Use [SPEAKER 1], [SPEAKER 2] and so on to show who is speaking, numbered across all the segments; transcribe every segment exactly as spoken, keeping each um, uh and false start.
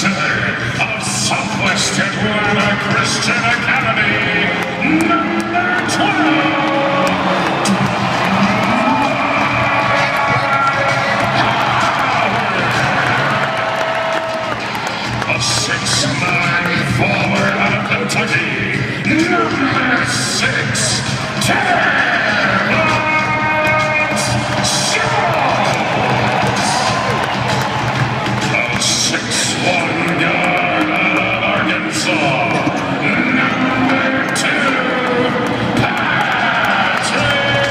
[SPEAKER 1] center of Southwest Atlanta Christian Academy, number twelve. A six nine forward out of Kentucky, number six, Terrence Jones. A six one guard out of Arkansas, number two, Patrick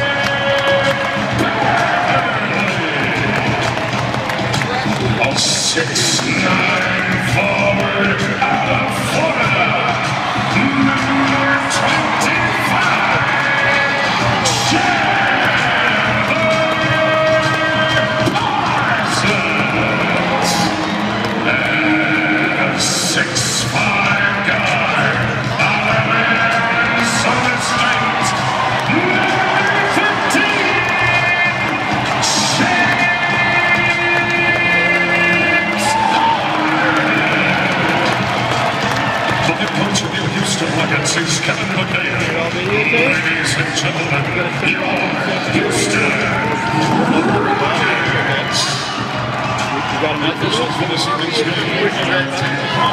[SPEAKER 1] Beverly. A six nine forward out of Florida, number twenty-five, Chandler Parsons. And a six five guard out of Arizona State, number fifteen, Houston Rockets is Kevin McHale. Ladies and gentlemen, your Houston Rockets. You got this one for this evening's game.